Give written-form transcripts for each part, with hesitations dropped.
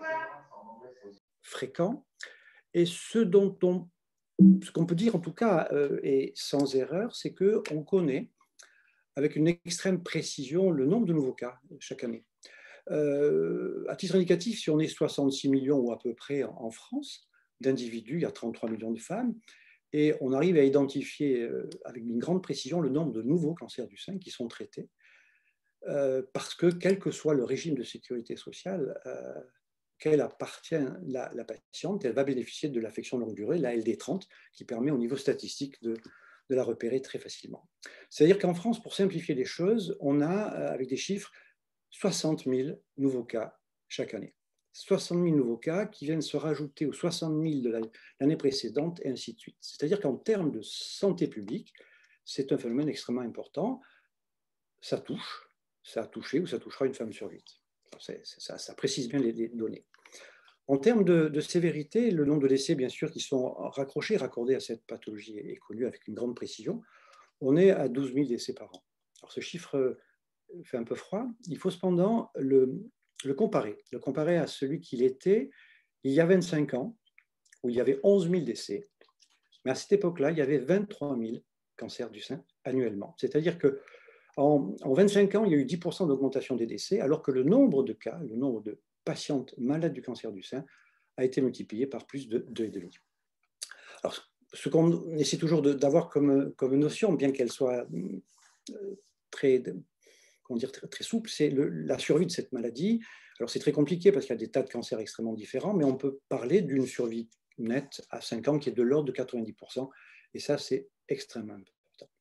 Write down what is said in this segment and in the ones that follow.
fréquent. Et ce qu'on peut dire en tout cas, et sans erreur, c'est qu'on connaît avec une extrême précision le nombre de nouveaux cas chaque année. À titre indicatif, si on est 66 millions ou à peu près en France d'individus, il y a 33 millions de femmes, et on arrive à identifier avec une grande précision le nombre de nouveaux cancers du sein qui sont traités, parce que quel que soit le régime de sécurité sociale auquel appartient la patiente, elle va bénéficier de l'affection de longue durée, la LD30, qui permet au niveau statistique de la repérer très facilement. C'est-à-dire qu'en France, pour simplifier les choses, on a, avec des chiffres, 60 000 nouveaux cas chaque année. 60 000 nouveaux cas qui viennent se rajouter aux 60 000 de l'année précédente, et ainsi de suite. C'est-à-dire qu'en termes de santé publique, c'est un phénomène extrêmement important. Ça a touché ou ça touchera une femme sur 8. Ça précise bien les données. En termes de sévérité, le nombre de décès, bien sûr, qui sont raccordés à cette pathologie est connu avec une grande précision. On est à 12 000 décès par an. Alors ce chiffre fait un peu froid. Il faut cependant le comparer à celui qu'il était il y a 25 ans, où il y avait 11 000 décès. Mais à cette époque-là, il y avait 23 000 cancers du sein annuellement. C'est-à-dire qu'en 25 ans, il y a eu 10% d'augmentation des décès, alors que le nombre de cas, le nombre de patientes malades du cancer du sein a été multiplié par plus de 2,5. Alors, ce qu'on essaie toujours d'avoir comme notion, bien qu'elle soit très souple, c'est la survie de cette maladie. Alors, c'est très compliqué parce qu'il y a des tas de cancers extrêmement différents, mais on peut parler d'une survie nette à 5 ans qui est de l'ordre de 90%, et ça, c'est extrêmement important.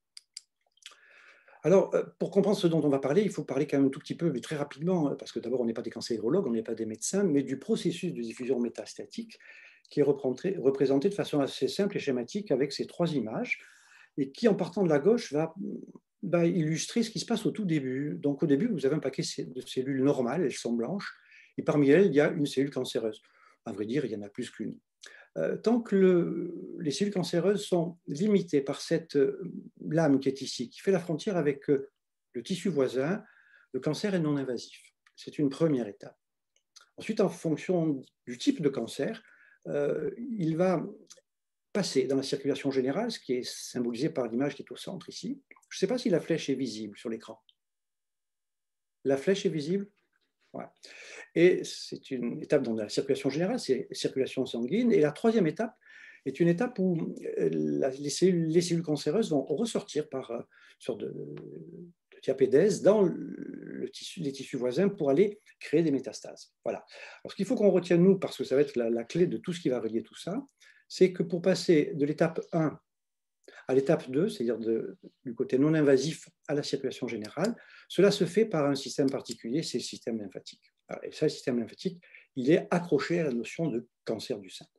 Alors, pour comprendre ce dont on va parler, il faut parler quand même un tout petit peu, mais très rapidement, parce que d'abord, on n'est pas des cancérologues, on n'est pas des médecins, mais du processus de diffusion métastatique qui est représenté de façon assez simple et schématique avec ces 3 images, et qui, en partant de la gauche, va illustrer ce qui se passe au tout début. Donc, au début, vous avez un paquet de cellules normales, elles sont blanches, et parmi elles, il y a une cellule cancéreuse. À vrai dire, il y en a plus qu'une. Tant que les cellules cancéreuses sont limitées par cette lame qui est ici, qui fait la frontière avec le tissu voisin, le cancer est non invasif. C'est une première étape. Ensuite, en fonction du type de cancer, il va passer dans la circulation générale, ce qui est symbolisé par l'image qui est au centre ici. Je ne sais pas si la flèche est visible sur l'écran. La flèche est visible ? Ouais. Et c'est une étape dans la circulation générale, c'est circulation sanguine. Et la troisième étape est une étape où les cellules cancéreuses vont ressortir par sorte de diapédèse dans les tissus voisins pour aller créer des métastases. Voilà. Alors, ce qu'il faut qu'on retienne, nous, parce que ça va être la clé de tout ce qui va relier tout ça, c'est que pour passer de l'étape 1 à l'étape 2, c'est-à-dire du côté non invasif à la circulation générale, cela se fait par un système particulier, c'est le système lymphatique. Et ça, le système lymphatique, il est accroché à la notion de cancer du sein.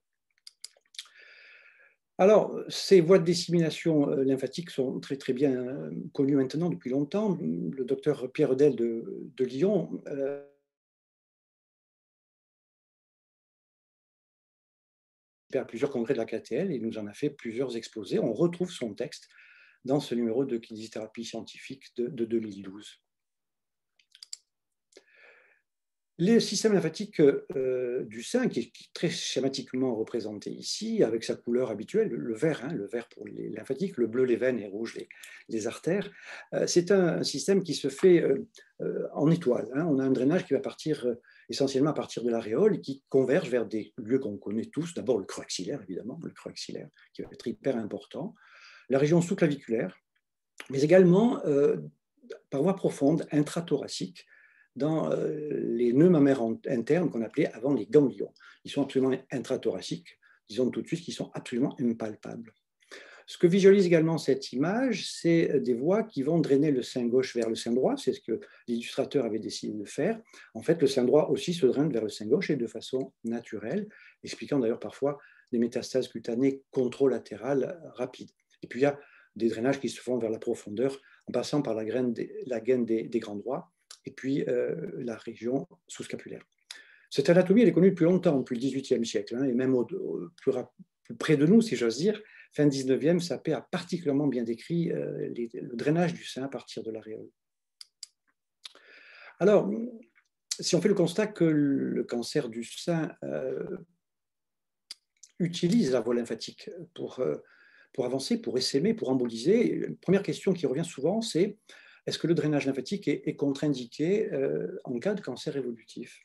Alors, ces voies de dissémination lymphatique sont très, très bien connues maintenant depuis longtemps. Le docteur Pierre Eudel de Lyon à plusieurs congrès de la KTL, il nous en a fait plusieurs exposés. On retrouve son texte dans ce numéro de kinésithérapie scientifique de 2012. Le système lymphatique du sein, qui est très schématiquement représenté ici, avec sa couleur habituelle, le vert pour les lymphatiques, le bleu les veines et rouge les artères, c'est un système qui se fait en étoile. On a un drainage qui va partir essentiellement à partir de l'aréole et qui converge vers des lieux qu'on connaît tous. D'abord le creux axillaire, évidemment, le creux axillaire, qui va être hyper important, la région sous-claviculaire, mais également par voie profonde, intrathoracique, dans les nœuds mammaires internes qu'on appelait avant les ganglions. Ils sont absolument intrathoraciques, disons tout de suite qu'ils sont absolument impalpables. Ce que visualise également cette image, c'est des voies qui vont drainer le sein gauche vers le sein droit, c'est ce que l'illustrateur avait décidé de faire. En fait, le sein droit aussi se draine vers le sein gauche et de façon naturelle, expliquant d'ailleurs parfois des métastases cutanées contralatérales rapides. Et puis il y a des drainages qui se font vers la profondeur en passant par la gaine des grands droits et puis la région sous-scapulaire. Cette anatomie, elle est connue depuis longtemps, depuis le XVIIIe siècle, et même plus près de nous, si j'ose dire, fin 19e, Sapé a particulièrement bien décrit le drainage du sein à partir de l'aréole. Alors, si on fait le constat que le cancer du sein utilise la voie lymphatique pour avancer, pour essaimer, pour emboliser, la première question qui revient souvent, c'est est-ce que le drainage lymphatique est contre-indiqué en cas de cancer évolutif?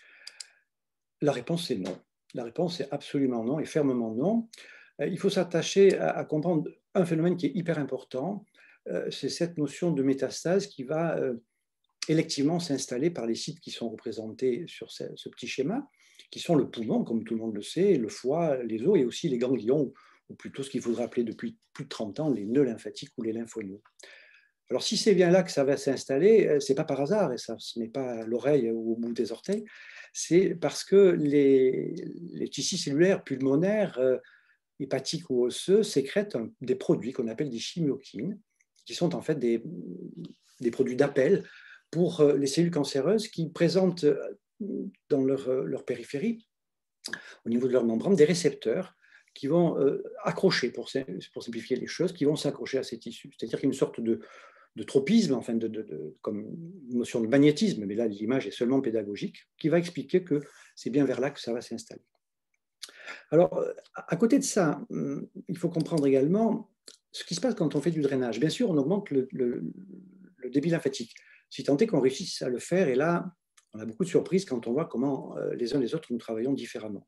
La réponse est non. La réponse est absolument non et fermement non. Il faut s'attacher à comprendre un phénomène qui est hyper important, c'est cette notion de métastase qui va électivement s'installer par les sites qui sont représentés sur ce petit schéma, qui sont le poumon, comme tout le monde le sait, le foie, les os et aussi les ganglions, ou plutôt ce qu'il faudrait appeler depuis plus de 30 ans les nœuds lymphatiques ou les lymphonodes. Alors si c'est bien là que ça va s'installer, ce n'est pas par hasard, et ça, ce n'est pas à l'oreille ou au bout des orteils, c'est parce que les tissus cellulaires pulmonaires, hépatiques ou osseux, sécrètent des produits qu'on appelle des chymokines, qui sont en fait des produits d'appel pour les cellules cancéreuses qui présentent dans leur périphérie, au niveau de leur membrane, des récepteurs qui vont accrocher, pour simplifier les choses, qui vont s'accrocher à ces tissus. C'est-à-dire qu'il y a une sorte de tropisme, enfin comme une notion de magnétisme, mais là l'image est seulement pédagogique, qui va expliquer que c'est bien vers là que ça va s'installer. Alors, à côté de ça, il faut comprendre également ce qui se passe quand on fait du drainage. Bien sûr, on augmente le débit lymphatique, si tant est qu'on réussisse à le faire, et là, on a beaucoup de surprises quand on voit comment les uns les autres nous travaillons différemment.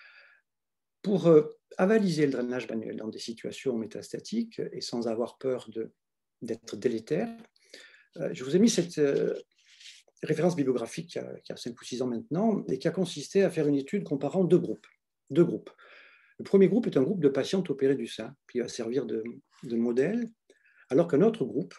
Pour avaliser le drainage manuel dans des situations métastatiques et sans avoir peur d'être délétère, je vous ai mis cette référence bibliographique qui a 5 ou 6 ans maintenant et qui a consisté à faire une étude comparant deux groupes. Le premier groupe est un groupe de patientes opérées du sein qui va servir de modèle, alors qu'un autre groupe,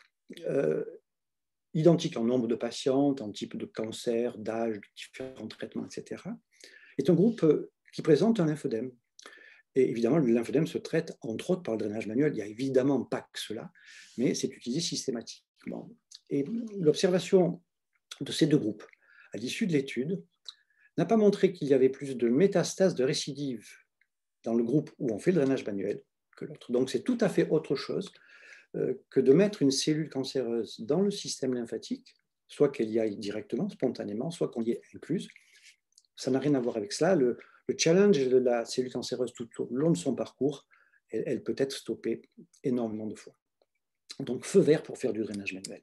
identique en nombre de patientes, en type de cancer, d'âge, de différents traitements, etc., est un groupe qui présente un lymphodème. Et évidemment, le lymphodème se traite entre autres par le drainage manuel. Il n'y a évidemment pas que cela, mais c'est utilisé systématiquement. Et l'observation de ces deux groupes, à l'issue de l'étude, n'a pas montré qu'il y avait plus de métastases de récidive dans le groupe où on fait le drainage manuel que l'autre. Donc c'est tout à fait autre chose que de mettre une cellule cancéreuse dans le système lymphatique, soit qu'elle y aille directement, spontanément, soit qu'on y ait incluse. Ça n'a rien à voir avec cela. Le challenge de la cellule cancéreuse tout au long de son parcours, elle peut être stoppée énormément de fois. Donc feu vert pour faire du drainage manuel.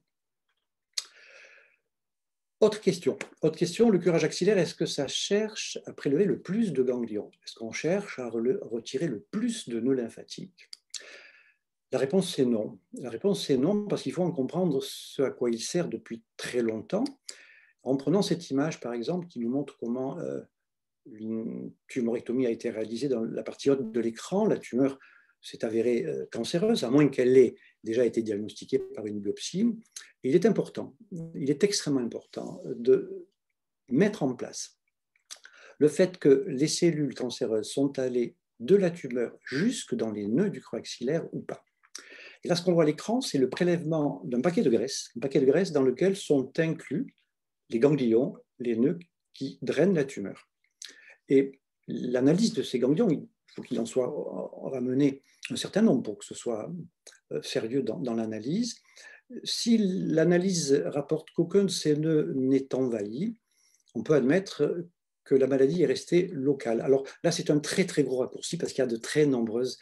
Autre question, le curage axillaire, est-ce que ça cherche à prélever le plus de ganglions? Est-ce qu'on cherche à retirer le plus de nœuds lymphatiques? La réponse c'est non. La réponse c'est non parce qu'il faut en comprendre ce à quoi il sert depuis très longtemps. En prenant cette image par exemple qui nous montre comment une tumorectomie a été réalisée dans la partie haute de l'écran, la tumeur s'est avérée cancéreuse, à moins qu'elle ait déjà été diagnostiquée par une biopsie. Et il est important, il est extrêmement important de mettre en place le fait que les cellules cancéreuses sont allées de la tumeur jusque dans les nœuds du creux axillaire ou pas. Et là, ce qu'on voit à l'écran, c'est le prélèvement d'un paquet de graisse dans lequel sont inclus les ganglions, les nœuds qui drainent la tumeur. Et l'analyse de ces ganglions, il faut qu'il en soit ramené un certain nombre pour que ce soit sérieux dans l'analyse. Si l'analyse rapporte qu'aucun de ces nœuds n'est envahi, on peut admettre que la maladie est restée locale. Alors là, c'est un très très gros raccourci parce qu'il y a de très nombreuses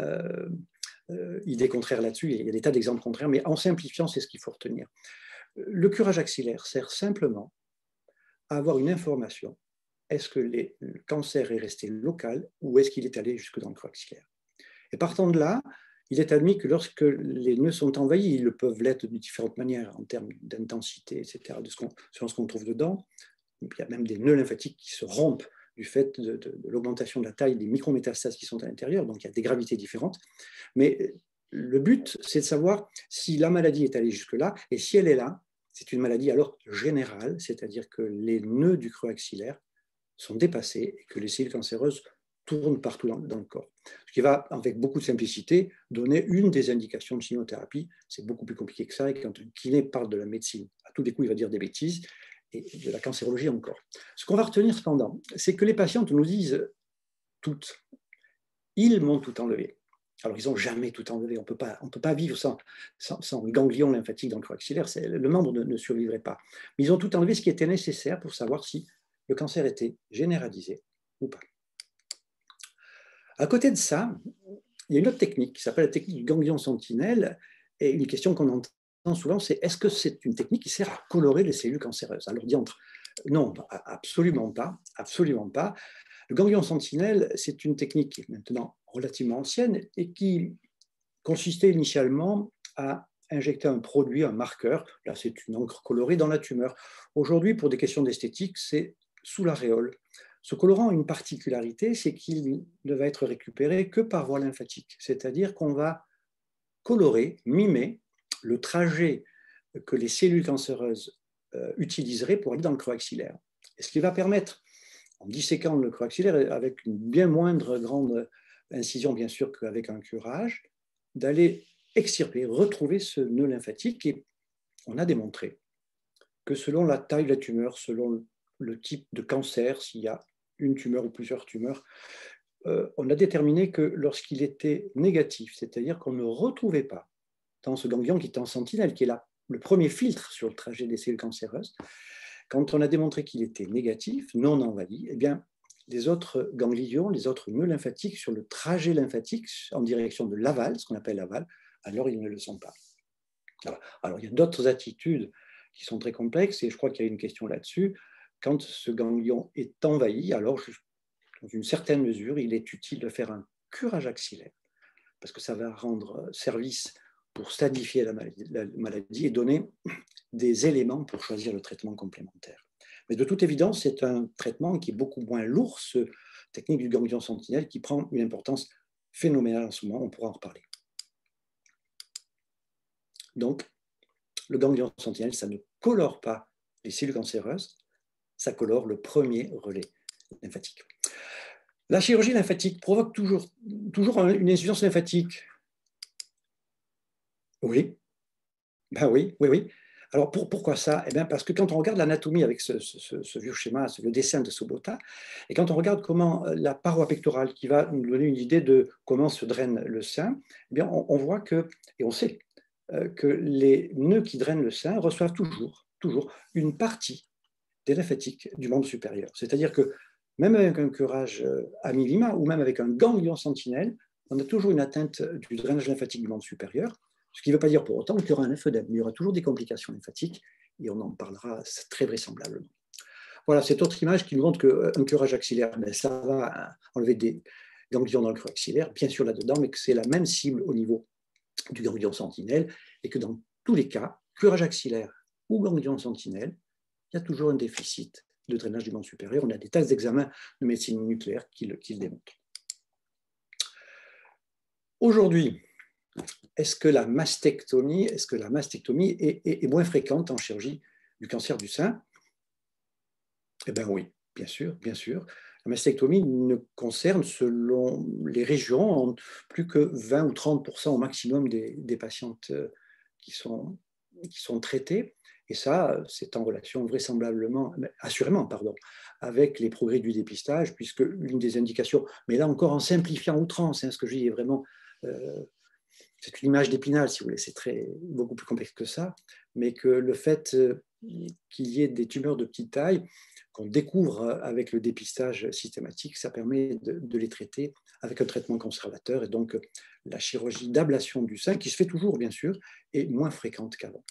idées contraires là-dessus. Il y a des tas d'exemples contraires, mais en simplifiant, c'est ce qu'il faut retenir. Le curage axillaire sert simplement à avoir une information. Est-ce que le cancer est resté local ou est-ce qu'il est allé jusque dans le creux axillaire? Et partant de là, il est admis que lorsque les nœuds sont envahis, ils le peuvent l'être de différentes manières en termes d'intensité, etc., selon ce qu'on trouve dedans. Il y a même des nœuds lymphatiques qui se rompent du fait de l'augmentation de la taille des micrométastases qui sont à l'intérieur, donc il y a des gravités différentes. Mais le but, c'est de savoir si la maladie est allée jusque-là, et si elle est là, c'est une maladie alors générale, c'est-à-dire que les nœuds du creux axillaire sont dépassés et que les cellules cancéreuses tournent partout dans le corps. Ce qui va, avec beaucoup de simplicité, donner une des indications de chimiothérapie. C'est beaucoup plus compliqué que ça, et quand un kiné parle de la médecine, à tous les coups, il va dire des bêtises, et de la cancérologie encore. Ce qu'on va retenir cependant, c'est que les patientes nous disent toutes, ils m'ont tout enlevé. Alors, ils n'ont jamais tout enlevé. On peut pas vivre sans ganglion lymphatique dans le creux axillaire. Le membre ne survivrait pas. Mais ils ont tout enlevé ce qui était nécessaire pour savoir si le cancer était généralisé ou pas. À côté de ça, il y a une autre technique qui s'appelle la technique du ganglion sentinelle. Et une question qu'on entend souvent, c'est est-ce que c'est une technique qui sert à colorer les cellules cancéreuses? Alors, diantre, non, absolument pas. Absolument pas. Le ganglion sentinelle, c'est une technique qui est maintenant relativement ancienne et qui consistait initialement à injecter un produit, un marqueur. Là, c'est une encre colorée dans la tumeur. Aujourd'hui, pour des questions d'esthétique, c'est sous l'aréole. Ce colorant a une particularité, c'est qu'il ne va être récupéré que par voie lymphatique. C'est-à-dire qu'on va colorer, mimer le trajet que les cellules cancéreuses utiliseraient pour aller dans le creux axillaire. Et ce qui va permettre, en disséquant le creux axillaire avec une bien moindre grande incision, bien sûr, qu'avec un curage, d'aller extirper, retrouver ce nœud lymphatique. Et on a démontré que selon la taille de la tumeur, selon le type de cancer, s'il y a une tumeur ou plusieurs tumeurs, on a déterminé que lorsqu'il était négatif, c'est-à-dire qu'on ne retrouvait pas dans ce ganglion qui est en sentinelle, qui est le premier filtre sur le trajet des cellules cancéreuses, quand on a démontré qu'il était négatif, non envahi, eh bien, les autres ganglions, les autres nœuds lymphatiques sur le trajet lymphatique en direction de l'aval, ce qu'on appelle l'aval, alors ils ne le sont pas. Alors il y a d'autres attitudes qui sont très complexes et je crois qu'il y a une question là-dessus. Quand ce ganglion est envahi, alors dans une certaine mesure, il est utile de faire un curage axillaire parce que ça va rendre service pour stadifier la maladie et donner des éléments pour choisir le traitement complémentaire. Mais de toute évidence, c'est un traitement qui est beaucoup moins lourd, cette technique du ganglion sentinelle, qui prend une importance phénoménale en ce moment, on pourra en reparler. Donc, le ganglion sentinelle, ça ne colore pas les cellules cancéreuses, ça colore le premier relais lymphatique. La chirurgie lymphatique provoque toujours une insuffisance lymphatique. Oui, ben oui. Alors pourquoi ça? Eh bien parce que quand on regarde l'anatomie avec ce vieux schéma, le dessin de Sobota, et quand on regarde comment la paroi pectorale qui va nous donner une idée de comment se draine le sein, eh bien on voit que, et on sait, que les nœuds qui drainent le sein reçoivent toujours une partie des lymphatiques du membre supérieur. C'est-à-dire que même avec un curage à minima ou même avec un ganglion sentinelle, on a toujours une atteinte du drainage lymphatique du membre supérieur. Ce qui ne veut pas dire pour autant qu'il y aura un lymphodème, mais il y aura toujours des complications lymphatiques et on en parlera très vraisemblablement. Voilà, cette autre image qui nous montre qu'un curage axillaire, ben, ça va enlever des ganglions dans le creux axillaire, bien sûr là-dedans, mais que c'est la même cible au niveau du ganglion sentinelle et que dans tous les cas, curage axillaire ou ganglion sentinelle, il y a toujours un déficit de drainage du membre supérieur. On a des tas d'examens de médecine nucléaire qui le démontrent. Aujourd'hui, est-ce que la mastectomie est moins fréquente en chirurgie du cancer du sein? Eh bien oui, bien sûr. La mastectomie ne concerne, selon les régions, plus que 20 ou 30% au maximum des patientes qui sont traitées. Et ça, c'est en relation assurément, avec les progrès du dépistage, puisque l'une des indications, mais là encore en simplifiant outrance, ce que je dis est vraiment... c'est une image d'Épinal, si vous voulez, c'est beaucoup plus complexe que ça, mais que le fait qu'il y ait des tumeurs de petite taille, qu'on découvre avec le dépistage systématique, ça permet de les traiter avec un traitement conservateur, et donc la chirurgie d'ablation du sein, qui se fait toujours, bien sûr, est moins fréquente qu'avant.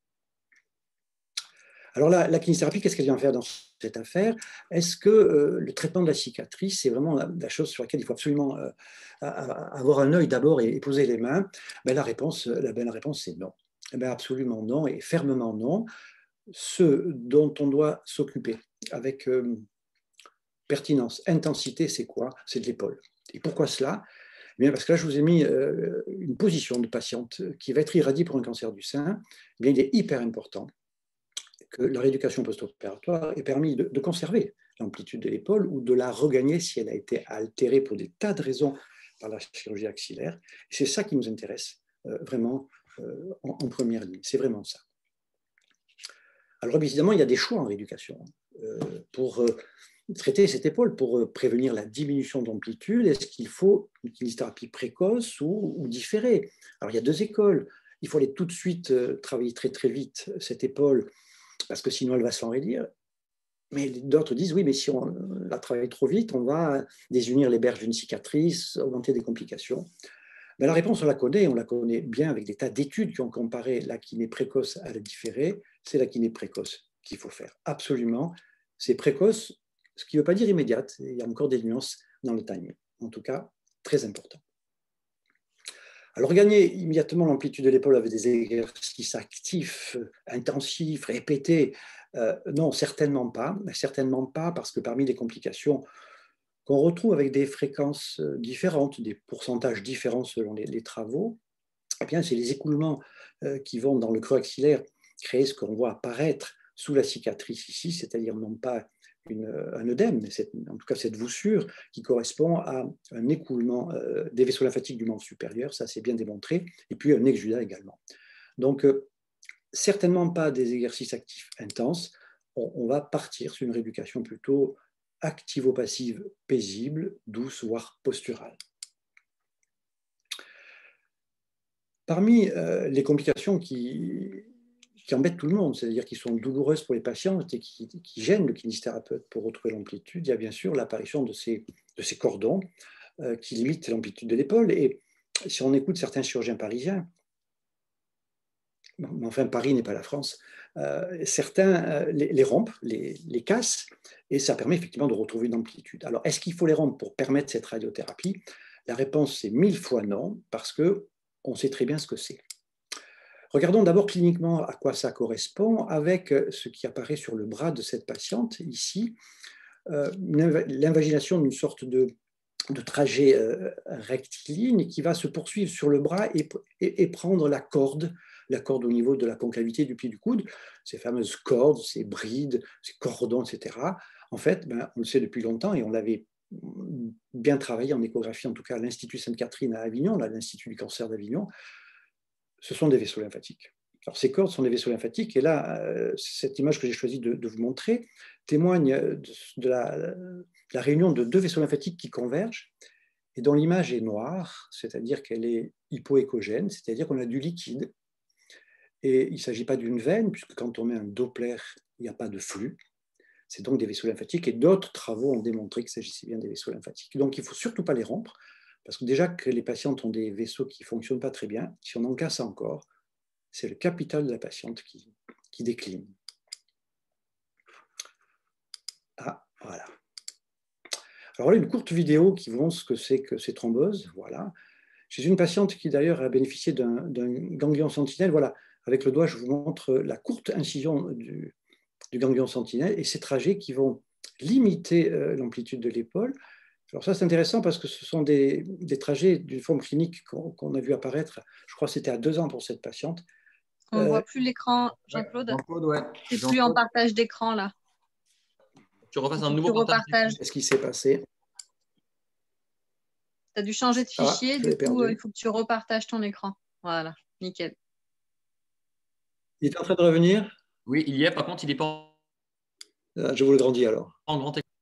Alors la kinésithérapie, qu'est-ce qu'elle vient faire dans cette affaire? Est-ce que le traitement de la cicatrice, c'est vraiment la chose sur laquelle il faut absolument avoir un œil d'abord et poser les mains? Ben, la bonne réponse, c'est non. Ben, absolument non, et fermement non. Ce dont on doit s'occuper avec pertinence, intensité, c'est quoi? C'est de l'épaule. Et pourquoi cela? Eh bien, parce que là, je vous ai mis une position de patiente qui va être irradiée pour un cancer du sein. Eh bien, il est hyper important que la rééducation post-opératoire ait permis de conserver l'amplitude de l'épaule ou de la regagner si elle a été altérée pour des tas de raisons par la chirurgie axillaire. Et c'est ça qui nous intéresse vraiment en première ligne. C'est vraiment ça. Alors évidemment, il y a des choix en rééducation pour traiter cette épaule pour prévenir la diminution d'amplitude? Est-ce qu'il faut une kinésithérapie précoce ou différée? Alors, il y a deux écoles. Il faut aller tout de suite travailler très, très vite cette épaule, parce que sinon, elle va s'enraidir. Mais d'autres disent, oui, mais si on la travaille trop vite, on va désunir les berges d'une cicatrice, augmenter des complications. Mais la réponse, on la connaît bien avec des tas d'études qui ont comparé la kiné précoce à la différée. C'est la kiné précoce qu'il faut faire, absolument. C'est précoce, ce qui ne veut pas dire immédiate. Il y a encore des nuances dans le timing. En tout cas, très important. Alors, gagner immédiatement l'amplitude de l'épaule avec des exercices actifs, intensifs, répétés, non, certainement pas. Certainement pas, parce que parmi les complications qu'on retrouve avec des fréquences différentes, des pourcentages différents selon les travaux, eh bien, c'est les écoulements qui vont dans le creux axillaire créer ce qu'on voit apparaître sous la cicatrice ici, c'est-à-dire non pas un œdème, mais en tout cas cette voussure qui correspond à un écoulement des vaisseaux lymphatiques du membre supérieur, ça c'est bien démontré, et puis un exudat également. Donc, certainement pas des exercices actifs intenses, on va partir sur une rééducation plutôt activo-passive paisible, douce, voire posturale. Parmi les complications qui embêtent tout le monde, c'est-à-dire qui sont douloureuses pour les patients et qui gênent le kinésithérapeute pour retrouver l'amplitude, il y a bien sûr l'apparition de ces cordons qui limitent l'amplitude de l'épaule. Et si on écoute certains chirurgiens parisiens, mais enfin Paris n'est pas la France, certains les rompent, les cassent, et ça permet effectivement de retrouver une amplitude. Alors, est-ce qu'il faut les rompre pour permettre cette radiothérapie? La réponse c'est 1000 fois non, parce qu'on sait très bien ce que c'est. Regardons d'abord cliniquement à quoi ça correspond avec ce qui apparaît sur le bras de cette patiente ici, l'invagination d'une sorte de trajet rectiligne qui va se poursuivre sur le bras et prendre la corde au niveau de la concavité du pli du coude, ces fameuses cordes, ces brides, ces cordons, etc. En fait, on le sait depuis longtemps et on l'avait bien travaillé en échographie, en tout cas à l'Institut Sainte-Catherine à Avignon, l'Institut du cancer d'Avignon, ce sont des vaisseaux lymphatiques. Alors, ces cordes sont des vaisseaux lymphatiques, et là, cette image que j'ai choisi de vous montrer témoigne de la réunion de deux vaisseaux lymphatiques qui convergent, et dont l'image est noire, c'est-à-dire qu'elle est hypoéchogène, c'est-à-dire qu'on a du liquide, et il ne s'agit pas d'une veine, puisque quand on met un Doppler, il n'y a pas de flux, c'est donc des vaisseaux lymphatiques, et d'autres travaux ont démontré qu'il s'agissait bien des vaisseaux lymphatiques. Donc, il ne faut surtout pas les rompre, parce que déjà que les patientes ont des vaisseaux qui ne fonctionnent pas très bien, si on en casse encore, c'est le capital de la patiente qui décline. Ah, voilà. Alors voilà une courte vidéo qui vous montre ce que c'est que ces thromboses. Voilà. Chez une patiente qui d'ailleurs a bénéficié d'un ganglion sentinelle, voilà, avec le doigt, je vous montre la courte incision du ganglion sentinelle et ces trajets qui vont limiter l'amplitude de l'épaule. Alors ça, c'est intéressant parce que ce sont des trajets d'une forme clinique qu'on a vu apparaître, je crois que c'était à 2 ans pour cette patiente. On ne voit plus l'écran, Jean-Claude. Jean-Claude, ouais. C'est plus en partage d'écran, là. Tu refasses un nouveau partage. Qu'est-ce qui s'est passé? Tu as dû changer de fichier, du coup, il faut que tu repartages ton écran. Voilà, nickel. Il est en train de revenir? Oui, il y est. Par contre, il n'est pas je vous le grandis alors. en grand écran.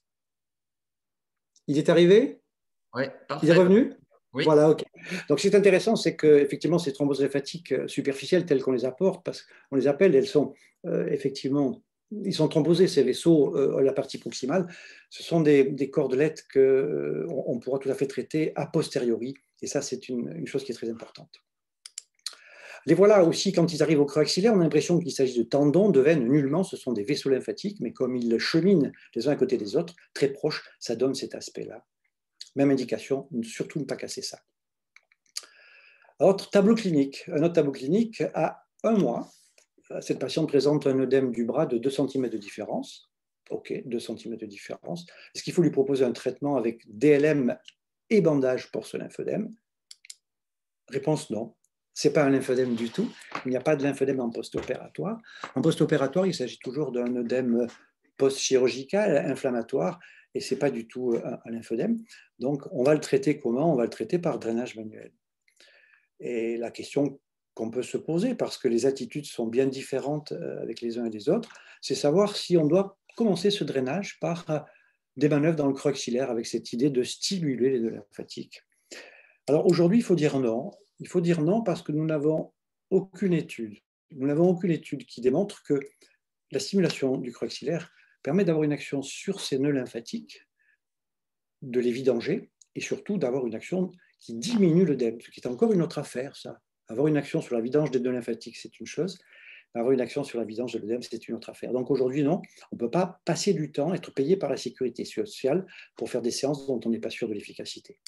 Il est arrivé? Oui, parfait. Il est revenu? Oui. Voilà, ok. Donc, ce qui est intéressant, c'est qu'effectivement, ces thromboses lymphatiques superficielles, telles qu'on les apporte, parce qu'on les appelle, elles sont effectivement, ils sont thrombosés, ces vaisseaux, la partie proximale. Ce sont des cordelettes qu'on pourra tout à fait traiter a posteriori. Et ça, c'est une chose qui est très importante. Les voilà aussi, quand ils arrivent au creux axillaire, on a l'impression qu'il s'agit de tendons, de veines. Nullement, ce sont des vaisseaux lymphatiques, mais comme ils cheminent les uns à côté des autres, très proches, ça donne cet aspect-là. Même indication, surtout ne pas casser ça. Un autre tableau clinique à 1 mois, cette patiente présente un œdème du bras de 2 cm de différence. Ok, 2 cm de différence. Est-ce qu'il faut lui proposer un traitement avec DLM et bandage pour ce lymphœdème? Réponse non. Ce n'est pas un lymphœdème du tout. Il n'y a pas de lymphœdème en post-opératoire. En post-opératoire, il s'agit toujours d'un œdème post-chirurgical, inflammatoire, et ce n'est pas du tout un lymphœdème. Donc, on va le traiter comment? On va le traiter par drainage manuel. Et la question qu'on peut se poser, parce que les attitudes sont bien différentes avec les uns et les autres, c'est savoir si on doit commencer ce drainage par des manœuvres dans le creux axillaire avec cette idée de stimuler les nœuds lymphatiques. Alors aujourd'hui, il faut dire non. Il faut dire non parce que nous n'avons aucune étude. Nous n'avons aucune étude qui démontre que la stimulation du creux axillaire permet d'avoir une action sur ces nœuds lymphatiques, de les vidanger, et surtout d'avoir une action qui diminue l'œdème, ce qui est encore une autre affaire, ça. Avoir une action sur la vidange des nœuds lymphatiques, c'est une chose. Avoir une action sur la vidange de l'œdème, c'est une autre affaire. Donc aujourd'hui, non, on ne peut pas passer du temps, être payé par la sécurité sociale pour faire des séances dont on n'est pas sûr de l'efficacité.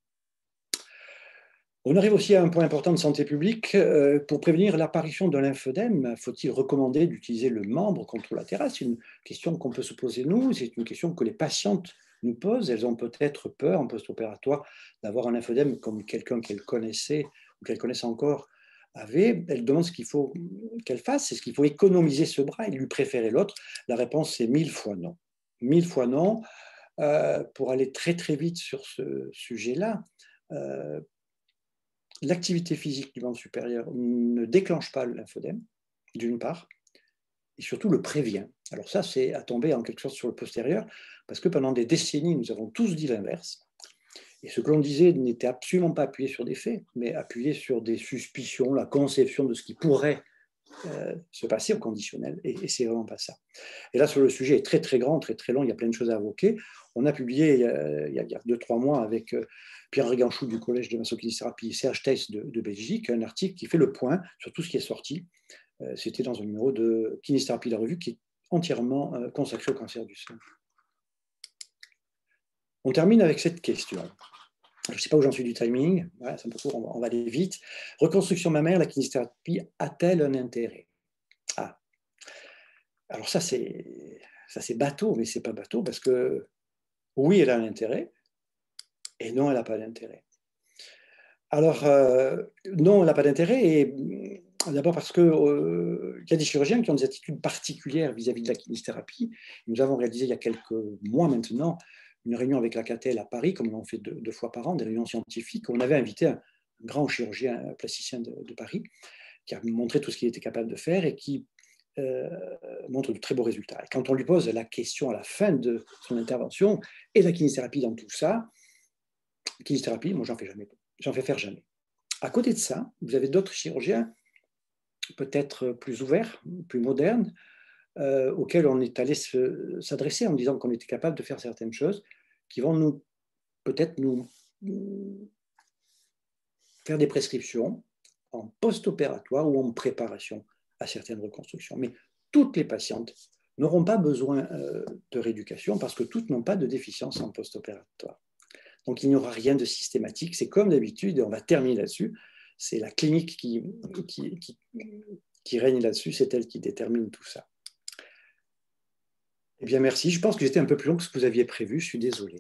On arrive aussi à un point important de santé publique. Pour prévenir l'apparition d'un lymphœdème, faut-il recommander d'utiliser le membre contralatéral? C'est une question qu'on peut se poser nous, c'est une question que les patientes nous posent. Elles ont peut-être peur en post-opératoire d'avoir un lymphœdème comme quelqu'un qu'elles connaissaient ou qu'elles connaissent encore avait. Elles demandent ce qu'il faut qu'elle fasse. Est-ce qu'il faut économiser ce bras et lui préférer l'autre? La réponse est 1000 fois non. 1000 fois non. Pour aller très très vite sur ce sujet-là, l'activité physique du membre supérieur ne déclenche pas le lymphœdème, d'une part, et surtout le prévient. Alors ça, c'est à tomber en quelque sorte sur le postérieur, parce que pendant des décennies, nous avons tous dit l'inverse. Et ce que l'on disait n'était absolument pas appuyé sur des faits, mais appuyé sur des suspicions, la conception de ce qui pourrait se passer au conditionnel, et c'est vraiment pas ça. Et là, sur le sujet est très très grand, très très long, il y a plein de choses à évoquer. On a publié il y a 2-3 mois avec Pierre Réganchou du Collège de Massokinésithérapie et Serge Theiss de Belgique, un article qui fait le point sur tout ce qui est sorti. C'était dans un numéro de Kinésithérapie de la revue qui est entièrement consacré au cancer du sein. On termine avec cette question. Je ne sais pas où j'en suis du timing, voilà, c'est un peu court, on va aller vite. Reconstruction mammaire, la kinésithérapie a-t-elle un intérêt? Ah. Alors ça c'est bateau, mais ce n'est pas bateau parce que oui, elle a un intérêt et non, elle n'a pas d'intérêt. Alors, non, elle n'a pas d'intérêt, et d'abord parce qu'il y a des chirurgiens qui ont des attitudes particulières vis-à-vis de la kinésithérapie. Nous avons réalisé il y a quelques mois maintenant une réunion avec la CATEL à Paris, comme on en fait 2 fois par an, des réunions scientifiques. On avait invité un grand chirurgien plasticien de Paris qui a montré tout ce qu'il était capable de faire et qui montre de très beaux résultats. Et quand on lui pose la question à la fin de son intervention, et la kinésithérapie dans tout ça, kinésithérapie, moi j'en fais faire jamais. À côté de ça, vous avez d'autres chirurgiens, peut-être plus ouverts, plus modernes, auxquels on est allé s'adresser en disant qu'on était capable de faire certaines choses qui vont peut-être nous faire des prescriptions en post-opératoire ou en préparation à certaines reconstructions. Mais toutes les patientes n'auront pas besoin de rééducation parce que toutes n'ont pas de déficience en post-opératoire. Donc il n'y aura rien de systématique, c'est comme d'habitude, et on va terminer là-dessus, c'est la clinique qui règne là-dessus, c'est elle qui détermine tout ça. Eh bien merci, je pense que j'étais un peu plus long que ce que vous aviez prévu, je suis désolé.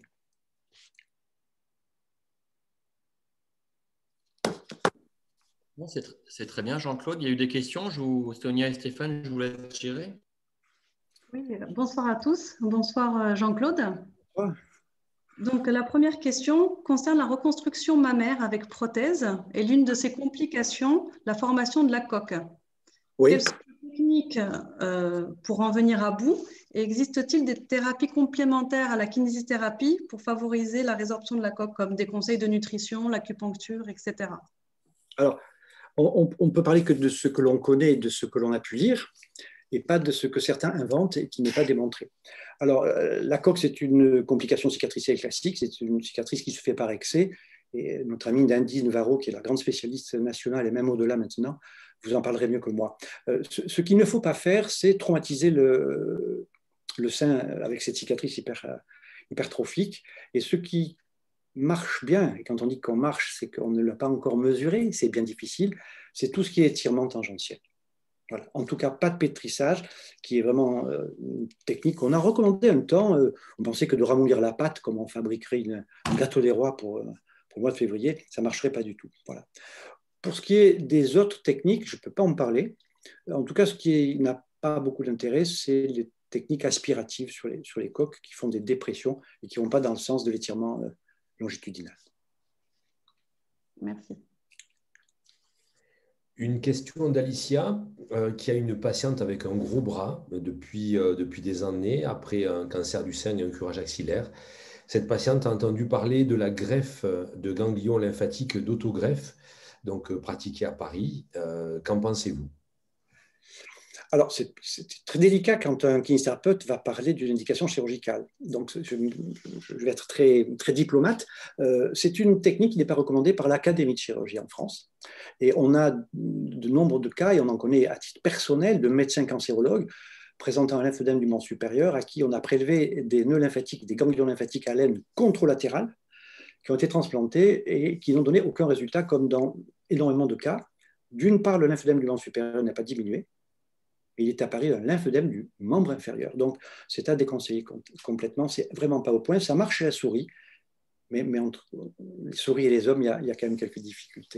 Bon, c'est très bien, Jean-Claude. Il y a eu des questions. Sonia et Stéphane, je vous laisse gérer. Oui, bonsoir à tous. Bonsoir Jean-Claude. Ouais. Donc la première question concerne la reconstruction mammaire avec prothèse et l'une de ses complications, la formation de la coque. Oui. Quelles sont les techniques pour en venir à bout et existe-t-il des thérapies complémentaires à la kinésithérapie pour favoriser la résorption de la coque, comme des conseils de nutrition, l'acupuncture, etc. Alors, on peut parler que de ce que l'on connaît et de ce que l'on a pu lire, et pas de ce que certains inventent et qui n'est pas démontré. Alors, la coque, c'est une complication cicatricielle classique, c'est une cicatrice qui se fait par excès, et notre amie Nadine Varro, qui est la grande spécialiste nationale et même au-delà maintenant, vous en parlerez mieux que moi. Ce qu'il ne faut pas faire, c'est traumatiser le sein avec cette cicatrice hypertrophique, et ce qui marche bien, et quand on dit qu'on marche, c'est qu'on ne l'a pas encore mesuré, c'est bien difficile, c'est tout ce qui est étirement tangentiel. Voilà. En tout cas, pas de pétrissage, qui est vraiment une technique qu'on a recommandé un temps. On pensait que de ramollir la pâte, comme on fabriquerait un gâteau des rois pour le mois de février, ça ne marcherait pas du tout. Voilà. Pour ce qui est des autres techniques, je ne peux pas en parler. En tout cas, ce qui n'a pas beaucoup d'intérêt, c'est les techniques aspiratives sur les coques qui font des dépressions et qui ne vont pas dans le sens de l'étirement longitudinal. Merci. Une question d'Alicia qui a une patiente avec un gros bras depuis des années après un cancer du sein et un curage axillaire. Cette patiente a entendu parler de la greffe de ganglions lymphatiques d'autogreffe, donc pratiquée à Paris. Qu'en pensez-vous? Alors, c'est très délicat quand un kinésithérapeute va parler d'une indication chirurgicale. Donc, je vais être très, très diplomate. C'est une technique qui n'est pas recommandée par l'Académie de chirurgie en France. Et on a de nombreux de cas, et on en connaît à titre personnel, de médecins cancérologues présentant un lymphodème du membre supérieur à qui on a prélevé des nœuds lymphatiques, des ganglions lymphatiques à l'aine contralatérale qui ont été transplantés et qui n'ont donné aucun résultat, comme dans énormément de cas. D'une part, le lymphodème du membre supérieur n'a pas diminué, il est apparu un lymphodème du membre inférieur. Donc, c'est à déconseiller complètement. C'est vraiment pas au point. Ça marche chez la souris, mais entre les souris et les hommes, il y a quand même quelques difficultés.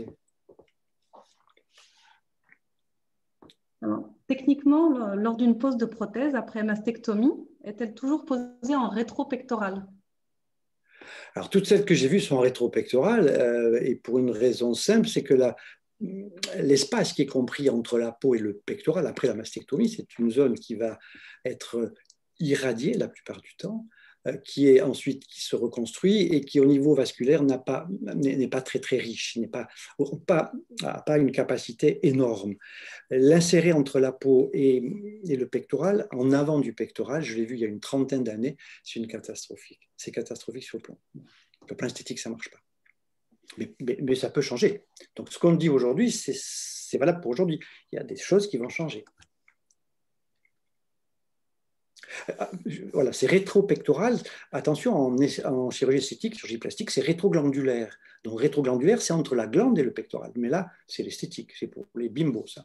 Alors, techniquement, lors d'une pose de prothèse après mastectomie, est-elle toujours posée en rétropectorale? Alors, toutes celles que j'ai vues sont en rétropectorale, et pour une raison simple, c'est que l'espace qui est compris entre la peau et le pectoral après la mastectomie, c'est une zone qui va être irradiée la plupart du temps, qui se reconstruit et qui au niveau vasculaire n'est pas très très riche, n'a pas une capacité énorme. L'insérer entre la peau et le pectoral, en avant du pectoral, je l'ai vu il y a une trentaine d'années, c'est catastrophique. C'est catastrophique sur le plan esthétique, ça ne marche pas. Mais ça peut changer. Donc, ce qu'on dit aujourd'hui, c'est valable pour aujourd'hui. Il y a des choses qui vont changer. Voilà, c'est rétropectoral. Attention, en chirurgie esthétique, chirurgie plastique, c'est rétroglandulaire. Donc, rétroglandulaire, c'est entre la glande et le pectoral. Mais là, c'est l'esthétique. C'est pour les bimbos, ça.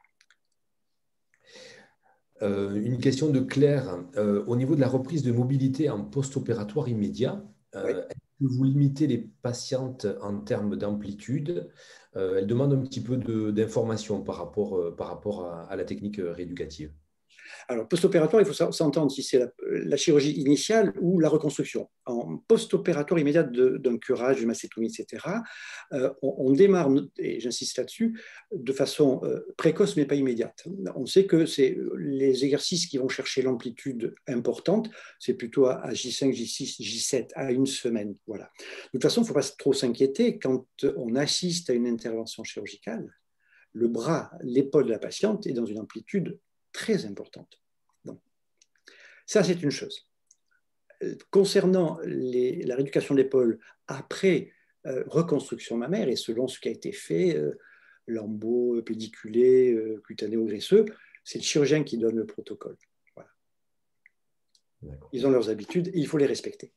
Une question de Claire. Au niveau de la reprise de mobilité en post-opératoire immédiat, Oui. vous limitez les patientes en termes d'amplitude. Elle demande un petit peu d'informations par rapport à la technique rééducative. Alors, post-opératoire, il faut s'entendre si c'est la chirurgie initiale ou la reconstruction. En post-opératoire immédiat d'un curage, d'une mastectomie, etc., on démarre, et j'insiste là-dessus, de façon précoce mais pas immédiate. On sait que c'est les exercices qui vont chercher l'amplitude importante, c'est plutôt à J5, J6, J7, à une semaine. Voilà. De toute façon, il ne faut pas trop s'inquiéter quand on assiste à une intervention chirurgicale. Le bras, l'épaule de la patiente est dans une amplitude très importante. Donc, ça, c'est une chose. Concernant la rééducation de l'épaule après reconstruction mammaire, et selon ce qui a été fait, lambeau, pédiculé, cutanéo-graisseux, c'est le chirurgien qui donne le protocole. Voilà. Ils ont leurs habitudes et il faut les respecter.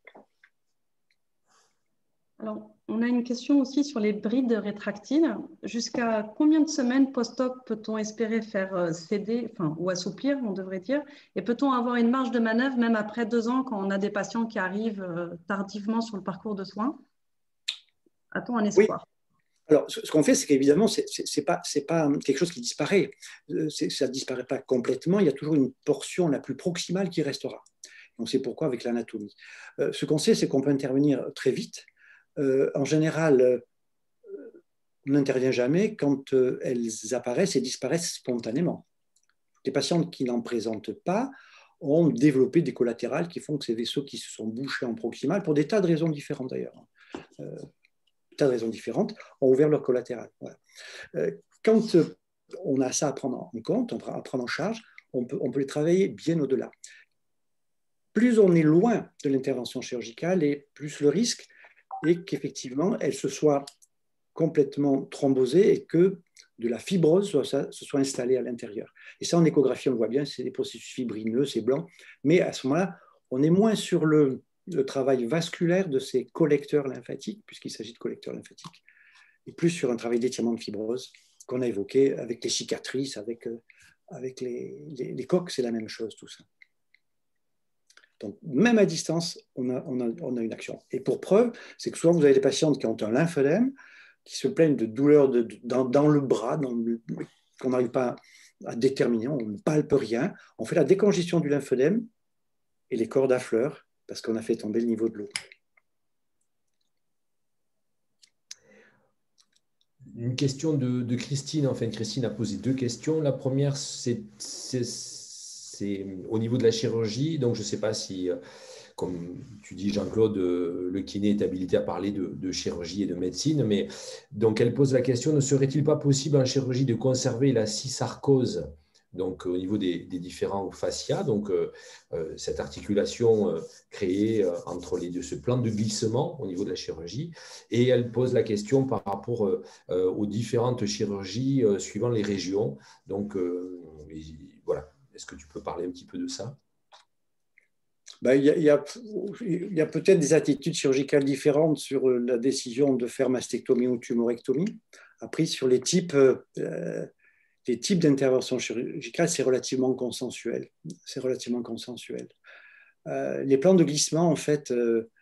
Alors, on a une question aussi sur les brides rétractiles. Jusqu'à combien de semaines post-op peut-on espérer faire céder, ou assouplir, on devrait dire, et peut-on avoir une marge de manœuvre même après 2 ans quand on a des patients qui arrivent tardivement sur le parcours de soins? A-t-on un espoir? Oui. Alors, ce qu'on fait, c'est qu'évidemment, ce n'est pas quelque chose qui disparaît. Ça ne disparaît pas complètement. Il y a toujours une portion la plus proximale qui restera. On sait pourquoi avec l'anatomie. Ce qu'on sait, c'est qu'on peut intervenir très vite. En général, on n'intervient jamais quand elles apparaissent et disparaissent spontanément. Les patientes qui n'en présentent pas ont développé des collatérales qui font que ces vaisseaux qui se sont bouchés en proximal, pour des tas de raisons différentes d'ailleurs, ont ouvert leur collatéral. Voilà. Quand on a ça à prendre en compte, à prendre en charge, on peut les travailler bien au-delà. Plus on est loin de l'intervention chirurgicale, et plus le risque est qu'effectivement, elle se soit complètement thrombosée et que de la fibrose se soit installée à l'intérieur. Et ça, en échographie, on le voit bien, c'est des processus fibrineux, c'est blanc. Mais à ce moment-là, on est moins sur le travail vasculaire de ces collecteurs lymphatiques, puisqu'il s'agit de collecteurs lymphatiques, et plus sur un travail d'étirement de fibrose qu'on a évoqué avec les cicatrices, avec les coques, c'est la même chose, tout ça. Donc, même à distance, on a une action. Et pour preuve, c'est que souvent, vous avez des patientes qui ont un lymphœdème, qui se plaignent de douleurs dans le bras, qu'on n'arrive pas à déterminer, on ne palpe rien. On fait la décongestion du lymphœdème et les cordes affleurent parce qu'on a fait tomber le niveau de l'eau. Une question de Christine. Enfin, Christine a posé deux questions. La première, c'est au niveau de la chirurgie. Donc, je ne sais pas si, comme tu dis, Jean-Claude, le kiné est habilité à parler de chirurgie et de médecine. Mais donc, elle pose la question, ne serait-il pas possible en chirurgie de conserver la cysarchrose, donc au niveau des différents fascias, donc cette articulation créée entre les deux, ce plan de glissement au niveau de la chirurgie. Et elle pose la question par rapport aux différentes chirurgies suivant les régions. Donc voilà, est-ce que tu peux parler un petit peu de ça? Ben, il y a peut-être des attitudes chirurgicales différentes sur la décision de faire mastectomie ou tumorectomie. Après, sur les types d'interventions chirurgicales, c'est relativement consensuel. C'est relativement consensuel. Les plans de glissement, en fait,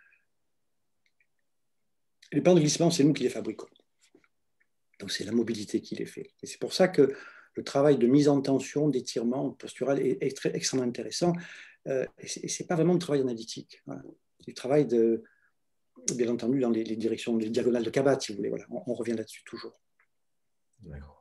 les plans de glissement, c'est nous qui les fabriquons. Donc, c'est la mobilité qui les fait. Et c'est pour ça que le travail de mise en tension, d'étirement postural est extrêmement intéressant. Et ce n'est pas vraiment le travail analytique. Voilà. C'est le travail, bien entendu, dans les directions, les diagonales de Cabot, si vous voulez. Voilà. On revient là-dessus toujours. D'accord.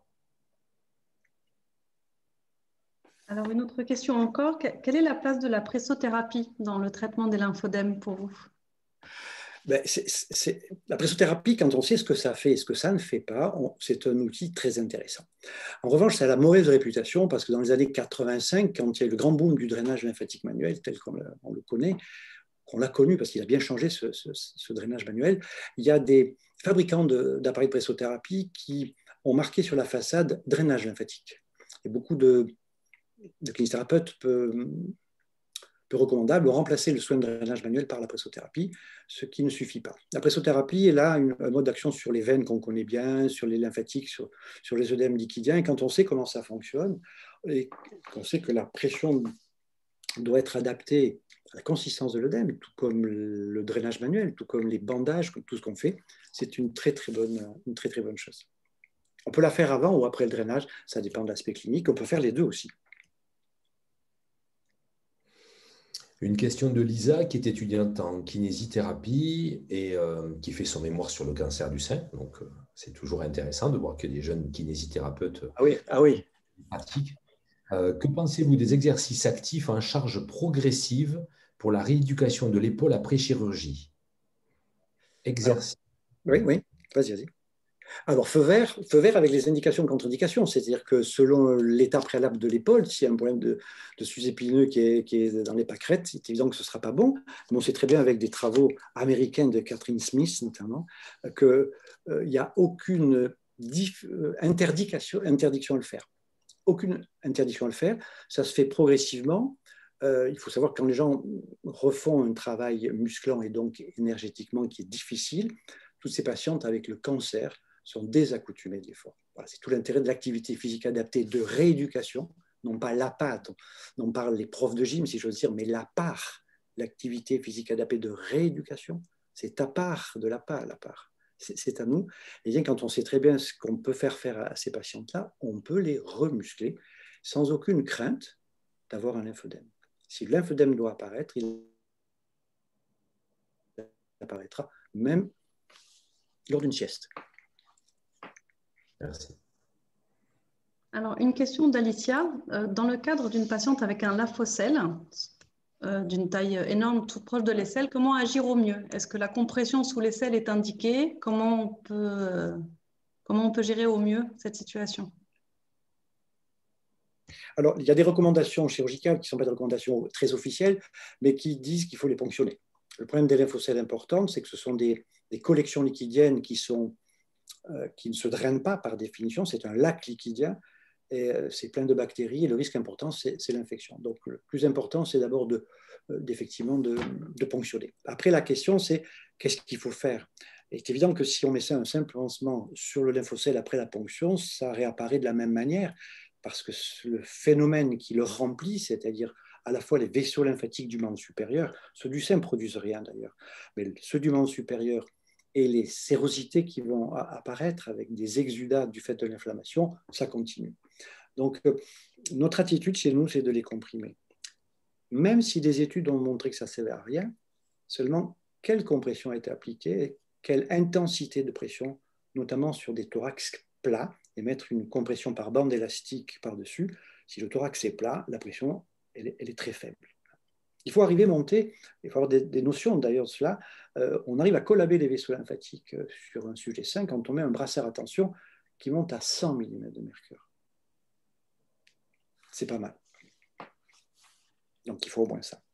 Alors, une autre question encore. Quelle est la place de la pressothérapie dans le traitement des lymphodèmes pour vous? Ben, la pressothérapie, quand on sait ce que ça fait et ce que ça ne fait pas, c'est un outil très intéressant. En revanche, ça a la mauvaise réputation parce que dans les années 85, quand il y a eu le grand boom du drainage lymphatique manuel, tel qu'on le connaît, qu'on l'a connu parce qu'il a bien changé ce drainage manuel, il y a des fabricants d'appareils de pressothérapie qui ont marqué sur la façade drainage lymphatique. Et beaucoup de kinésithérapeutes peu recommandables ont remplacé le soin de drainage manuel par la pressothérapie, ce qui ne suffit pas. La pressothérapie, elle a un mode d'action sur les veines qu'on connaît bien, sur les lymphatiques, sur les œdèmes liquidiens, et quand on sait comment ça fonctionne, et qu'on sait que la pression doit être adaptée à la consistance de l'œdème, tout comme le drainage manuel, tout comme les bandages, tout ce qu'on fait, c'est une très très bonne chose. On peut la faire avant ou après le drainage, ça dépend de l'aspect clinique, on peut faire les deux aussi. Une question de Lisa, qui est étudiante en kinésithérapie et qui fait son mémoire sur le cancer du sein. Donc, c'est toujours intéressant de voir que des jeunes kinésithérapeutes pratiquent. Que pensez-vous des exercices actifs en charge progressive pour la rééducation de l'épaule après chirurgie? Exercice. Oui, vas-y. Alors, feu vert avec les indications de contre-indications, c'est-à-dire que selon l'état préalable de l'épaule, s'il y a un problème de sus-épineux qui est dans les pâquerettes, c'est évident que ce ne sera pas bon. Mais on sait très bien avec des travaux américains de Catherine Smith notamment, qu'il n'y a aucune interdiction à le faire. Aucune interdiction à le faire. Ça se fait progressivement. Il faut savoir que quand les gens refont un travail musclant et donc énergétiquement qui est difficile, toutes ces patientes avec le cancer sont désaccoutumées de l'effort. Voilà, c'est tout l'intérêt de l'activité physique adaptée de rééducation, non pas l'APA, dont parlent les profs de gym, si j'ose dire, mais l'APAR, l'activité physique adaptée de rééducation, c'est à part de l'APA, c'est à nous. Et bien, quand on sait très bien ce qu'on peut faire à ces patientes-là, on peut les remuscler sans aucune crainte d'avoir un lymphodème. Si le lymphodème doit apparaître, il apparaîtra même lors d'une sieste. Merci. Alors, une question d'Alicia. Dans le cadre d'une patiente avec un lymphocèle d'une taille énorme, tout proche de l'aisselle, comment agir au mieux? Est-ce que la compression sous l'aisselle est indiquée? Comment on peut gérer au mieux cette situation? Alors, il y a des recommandations chirurgicales qui ne sont pas des recommandations très officielles, mais qui disent qu'il faut les ponctionner. Le problème des lymphocèles importantes, c'est que ce sont des collections liquidiennes qui ne se drainent pas par définition. C'est un lac liquidien et c'est plein de bactéries. Et le risque important, c'est l'infection. Donc, le plus important, c'est d'abord effectivement de ponctionner. Après, la question, c'est qu'est-ce qu'il faut faire? Il est évident que si on met un simple pansement sur le lymphocèle après la ponction, ça réapparaît de la même manière parce que le phénomène qui le remplit, c'est-à-dire à la fois les vaisseaux lymphatiques du membre supérieur, ceux du sein ne produisent rien d'ailleurs, mais ceux du membre supérieur et les sérosités qui vont apparaître avec des exudats du fait de l'inflammation, ça continue. Donc, notre attitude chez nous, c'est de les comprimer. Même si des études ont montré que ça ne servait à rien, seulement quelle compression a été appliquée et quelle intensité de pression notamment sur des thorax plats, et mettre une compression par bande élastique par-dessus. Si le thorax est plat, la pression, elle est très faible. Il faut arriver à monter, il faut avoir des notions d'ailleurs de cela. On arrive à collaber les vaisseaux lymphatiques sur un sujet sain quand on met un brassard à tension qui monte à 100 mm de mercure. C'est pas mal. Donc il faut au moins ça.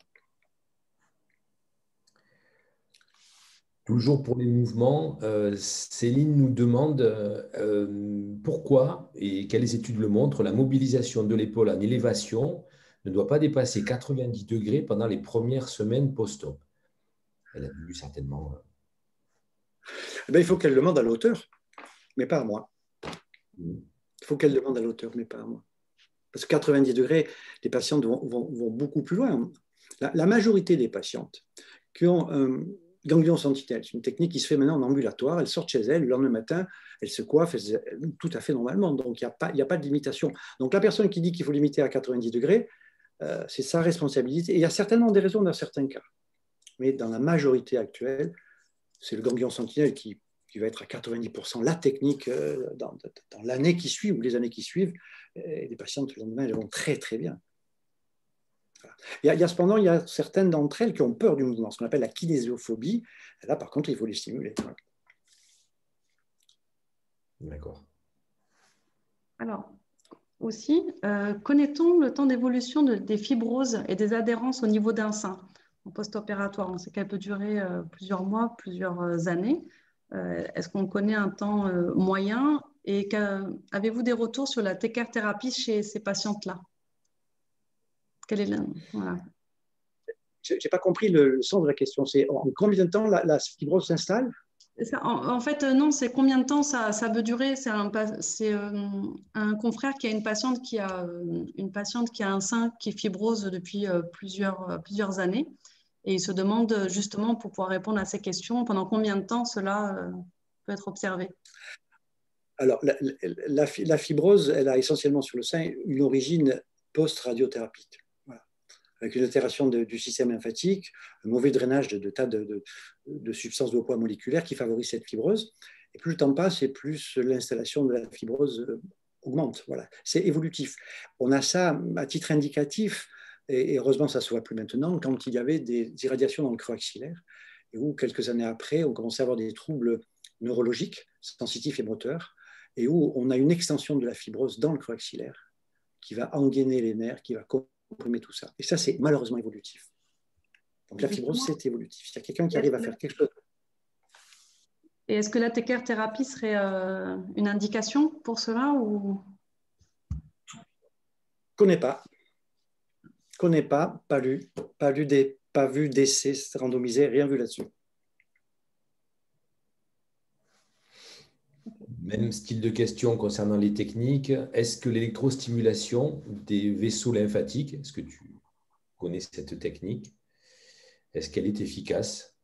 Toujours pour les mouvements, Céline nous demande pourquoi et quelles études le montrent, la mobilisation de l'épaule en élévation ne doit pas dépasser 90 degrés pendant les premières semaines post-op. Elle a vu certainement. Il faut qu'elle demande à l'auteur, mais pas à moi. Il faut qu'elle demande à l'auteur, mais pas à moi. Parce que 90 degrés, les patientes vont beaucoup plus loin. La majorité des patientes qui ont un ganglion sentinelle, c'est une technique qui se fait maintenant en ambulatoire, elles sortent chez elles, le lendemain matin, elles se coiffent tout à fait normalement, donc il n'y a pas de limitation. Donc la personne qui dit qu'il faut limiter à 90 degrés, c'est sa responsabilité. Et il y a certainement des raisons dans certains cas. Mais dans la majorité actuelle, c'est le ganglion sentinelle qui va être à 90% la technique dans l'année qui suit ou les années qui suivent. Et les patientes, le lendemain, elles vont très, très bien. Voilà. Cependant, il y a certaines d'entre elles qui ont peur du mouvement, ce qu'on appelle la kinésiophobie. Et là, par contre, il faut les stimuler. Voilà. D'accord. Alors, aussi, connaît-on le temps d'évolution des fibroses et des adhérences au niveau d'un sein en post-opératoire? On sait qu'elle peut durer plusieurs mois, plusieurs années. Est-ce qu'on connaît un temps moyen? Et avez-vous des retours sur la TCAR-thérapie chez ces patientes-là? Voilà. Je n'ai pas compris le sens de la question. C'est en combien de temps la fibrose s'installe? En fait, non, c'est combien de temps ça peut durer. C'est un confrère qui a une patiente qui a un sein qui est fibrose depuis plusieurs années. Et il se demande justement, pour pouvoir répondre à ces questions, pendant combien de temps cela peut être observé. Alors, la fibrose, elle a essentiellement sur le sein une origine post-radiothérapie. Voilà. Avec une altération du système lymphatique, un mauvais drainage de tas de substances de haut poids moléculaires qui favorisent cette fibrose. Et plus le temps passe, et plus l'installation de la fibrose augmente. Voilà. C'est évolutif. On a ça à titre indicatif, et heureusement ça ne se voit plus maintenant, quand il y avait des irradiations dans le creux axillaire, et où quelques années après, on commençait à avoir des troubles neurologiques, sensitifs et moteurs, et où on a une extension de la fibrose dans le creux axillaire qui va engainer les nerfs, qui va comprimer tout ça. Et ça, c'est malheureusement évolutif. Donc la fibrose, c'est évolutif. Il y a quelqu'un qui arrive à faire quelque chose. Et est-ce que la TCAR-thérapie serait une indication pour cela ou... Connais pas, pas vu d'essais randomisés, rien vu là-dessus. Même style de question concernant les techniques. Est-ce que l'électrostimulation des vaisseaux lymphatiques, est-ce que tu connais cette technique? Est-ce qu'elle est efficace?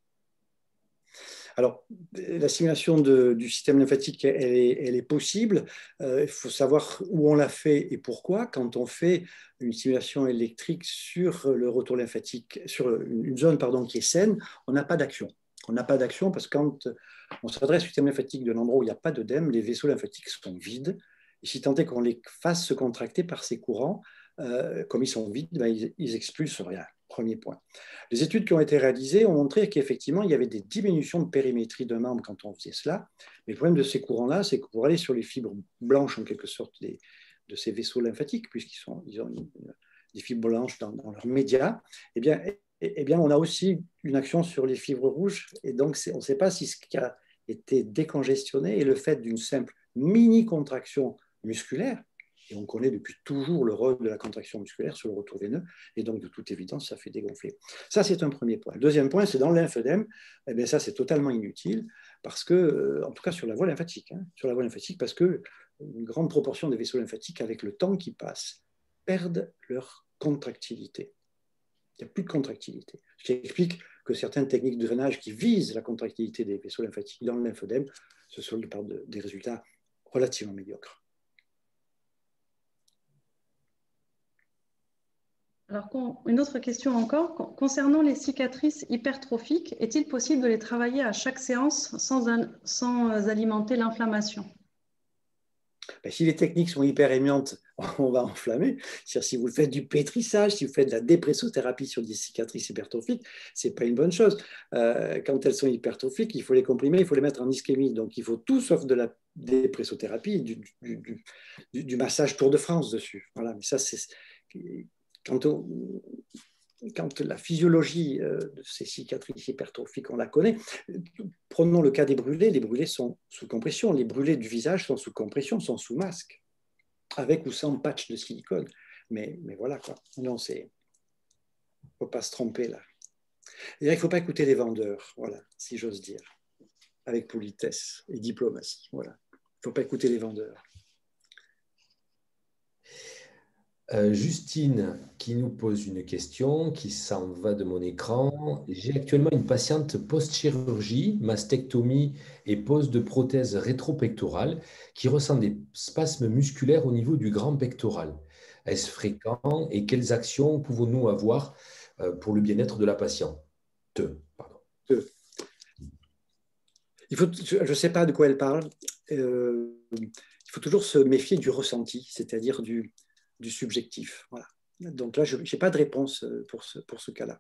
Alors, la stimulation du système lymphatique, elle est possible. Il faut savoir où on la fait et pourquoi. Quand on fait une stimulation électrique sur le retour lymphatique, sur une zone qui est saine, on n'a pas d'action. On n'a pas d'action parce que quand on s'adresse au système lymphatique de l'endroit où il n'y a pas d'œdème, les vaisseaux lymphatiques sont vides. Et si tant est qu'on les fasse se contracter par ces courants, comme ils sont vides, ils expulsent rien. Premier point. Les études qui ont été réalisées ont montré qu'effectivement, il y avait des diminutions de périmétrie de membre quand on faisait cela. Mais le problème de ces courants-là, c'est que pour aller sur les fibres blanches, en quelque sorte, de ces vaisseaux lymphatiques, puisqu'ils ont des fibres blanches dans leurs médias, eh bien, on a aussi une action sur les fibres rouges. Et donc, on ne sait pas si ce qui a été décongestionné est le fait d'une simple mini-contraction musculaire. Et on connaît depuis toujours le rôle de la contraction musculaire sur le retour veineux. Et donc, de toute évidence, ça fait dégonfler. Ça, c'est un premier point. Le deuxième point, c'est dans le lymphœdème. Eh bien, ça, c'est totalement inutile parce que, en tout cas, sur la voie lymphatique. Sur la voie lymphatique, parce que une grande proportion des vaisseaux lymphatiques, avec le temps qui passe, perdent leur contractilité. Il n'y a plus de contractilité. Ce qui explique que certaines techniques de drainage qui visent la contractilité des vaisseaux lymphatiques dans le lymphœdème se soldent par des résultats relativement médiocres. Alors, une autre question encore. Concernant les cicatrices hypertrophiques, est-il possible de les travailler à chaque séance sans alimenter l'inflammation? Ben, si les techniques sont hyper émiantes, on va enflammer. Si vous faites du pétrissage, si vous faites de la dépressothérapie sur des cicatrices hypertrophiques, ce n'est pas une bonne chose. Quand elles sont hypertrophiques, il faut les comprimer, il faut les mettre en ischémie. Donc, il faut tout sauf de la dépressothérapie, du massage Tour de France dessus. Voilà. Mais ça, c'est quand la physiologie de ces cicatrices hypertrophiques, on la connaît. Prenons le cas des brûlés. Les brûlés sont sous compression. Les brûlés du visage sont sous compression, sont sous masque, avec ou sans patch de silicone. Mais voilà, quoi. Non, il ne faut pas se tromper, là. Il ne faut pas écouter les vendeurs, voilà, si j'ose dire, avec politesse et diplomatie. Voilà. Il ne faut pas écouter les vendeurs. Justine qui nous pose une question qui s'en va de mon écran. J'ai actuellement une patiente post-chirurgie, mastectomie et pose de prothèse rétropectorale qui ressent des spasmes musculaires au niveau du grand pectoral. Est-ce fréquent et quelles actions pouvons-nous avoir pour le bien-être de la patiente? Je ne sais pas de quoi elle parle. Il faut toujours se méfier du ressenti, c'est-à-dire du subjectif. Voilà. Donc là, je n'ai pas de réponse pour ce cas-là.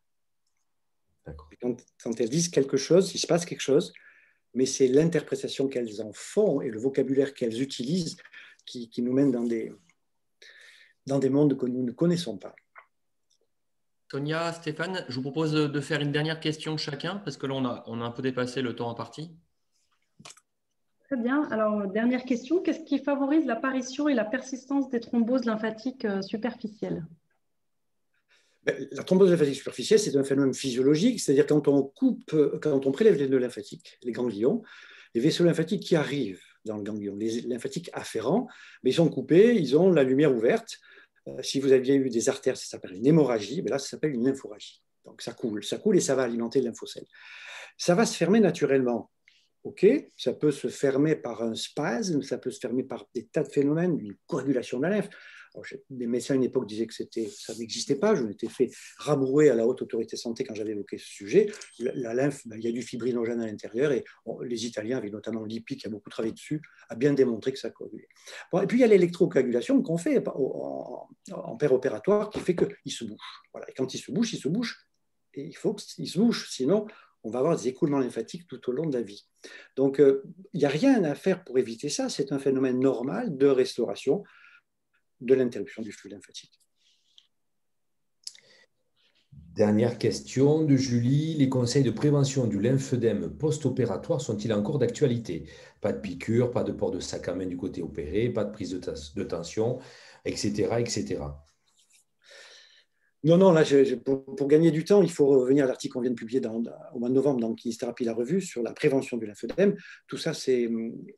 Quand elles disent quelque chose, il se passe quelque chose, mais c'est l'interprétation qu'elles en font et le vocabulaire qu'elles utilisent qui nous mène dans des mondes que nous ne connaissons pas. Sonia, Stéphane, je vous propose de faire une dernière question chacun, parce que là, on a un peu dépassé le temps imparti. Très bien. Alors, dernière question. Qu'est-ce qui favorise l'apparition et la persistance des thromboses lymphatiques superficielles? La thrombose lymphatique superficielle, c'est un phénomène physiologique, c'est-à-dire quand on prélève les nœuds lymphatiques, les ganglions, les vaisseaux lymphatiques qui arrivent dans le ganglion, les lymphatiques afférents, mais ils sont coupés, ils ont la lumière ouverte. Si vous aviez eu des artères, ça s'appelle une hémorragie, mais là, ça s'appelle une lymphoragie. Donc ça coule et ça va alimenter le lymphocèle. Ça va se fermer naturellement. Ok, ça peut se fermer par un spasme, ça peut se fermer par des tas de phénomènes, une coagulation de la lymphe. Les médecins à une époque disaient que ça n'existait pas. Je m'étais fait rabrouer à la haute autorité santé quand j'avais évoqué ce sujet. La lymphe, il y a du fibrinogène à l'intérieur et les Italiens, avec notamment Lippi, qui a beaucoup travaillé dessus, a bien démontré que ça coagulait. Bon, et puis il y a l'électrocoagulation qu'on fait en péropératoire qui fait qu'il se bouche. Voilà. Et quand il se bouche, et il faut qu'il se bouche, sinon on va avoir des écoulements lymphatiques tout au long de la vie. Donc, il n'y a rien à faire pour éviter ça. C'est un phénomène normal de restauration de l'interruption du flux lymphatique. Dernière question de Julie. Les conseils de prévention du lymphœdème post-opératoire sont-ils encore d'actualité? Pas de piqûre, pas de port de sac à main du côté opéré, pas de prise de tension, etc., etc. Non, là, pour gagner du temps, il faut revenir à l'article qu'on vient de publier au mois de novembre dans Kinésithérapie, la revue, sur la prévention du lymphœdème. Tout ça, c'est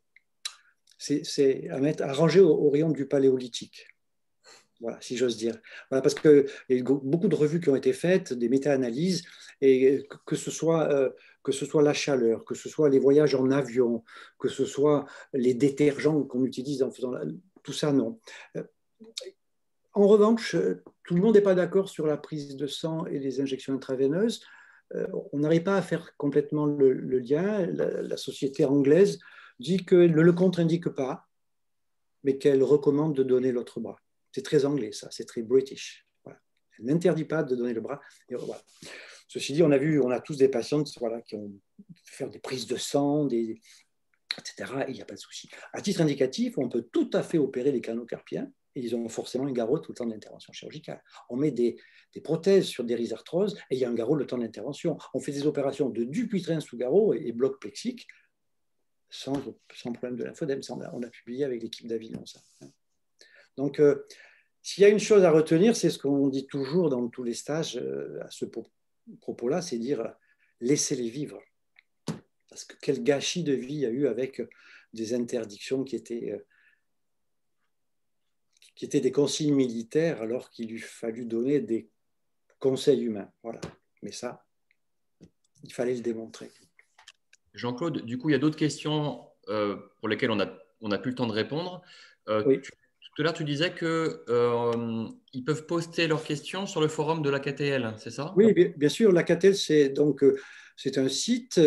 à ranger au rayon du paléolithique. Voilà, si j'ose dire. Voilà, parce qu'il y a eu beaucoup de revues qui ont été faites, des méta-analyses, et que ce soit la chaleur, que ce soit les voyages en avion, que ce soit les détergents qu'on utilise en faisant tout ça, non. En revanche, tout le monde n'est pas d'accord sur la prise de sang et les injections intraveineuses. On n'arrive pas à faire complètement le lien. La société anglaise dit que le contre-indique pas, mais qu'elle recommande de donner l'autre bras. C'est très anglais, ça, c'est très british. Voilà. Elle n'interdit pas de donner le bras. Et voilà. Ceci dit, on a tous des patients qui ont fait des prises de sang, etc. Et il n'y a pas de souci. À titre indicatif, on peut tout à fait opérer les canaux carpiens. Et ils ont forcément un garrot tout le temps de l'intervention chirurgicale. On met des prothèses sur des rhizarthroses et il y a un garrot le temps de l'intervention. On fait des opérations de Dupuytren sous garrot et bloc plexique sans problème de lymphodème. On a publié avec l'équipe d'Avignon ça. Donc, s'il y a une chose à retenir, c'est ce qu'on dit toujours dans tous les stages à ce propos-là, c'est dire laissez-les vivre. Parce que quel gâchis de vie il y a eu avec des interdictions qui étaient des consignes militaires alors qu'il lui fallut donner des conseils humains. Voilà. Mais ça, il fallait le démontrer. Jean-Claude, du coup, il y a d'autres questions pour lesquelles on n'a plus le temps de répondre. Oui. Tout à l'heure, tu disais qu'ils peuvent poster leurs questions sur le forum de l'AKTL, c'est ça? Oui, bien sûr. L'AKTL, c'est un site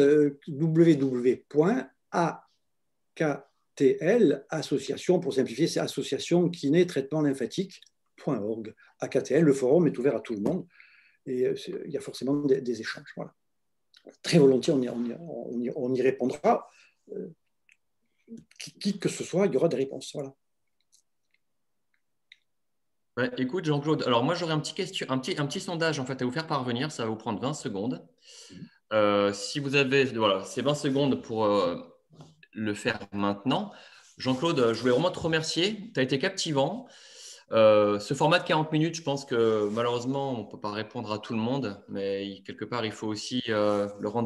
www.AKTL, association, pour simplifier, c'est association kiné traitement lymphatique.org. AKTL, le forum est ouvert à tout le monde et il y a forcément des échanges. Voilà. Très volontiers, on y répondra. Qui que ce soit, il y aura des réponses. Voilà. Ouais, écoute, Jean-Claude, alors moi j'aurais un petit sondage en fait à vous faire parvenir, ça va vous prendre 20 secondes. Si vous avez ces 20 secondes pour le faire maintenant. Jean-Claude, je voulais vraiment te remercier, tu as été captivant. Ce format de 40 minutes, je pense que malheureusement, on ne peut pas répondre à tout le monde, mais quelque part, il faut aussi le rendre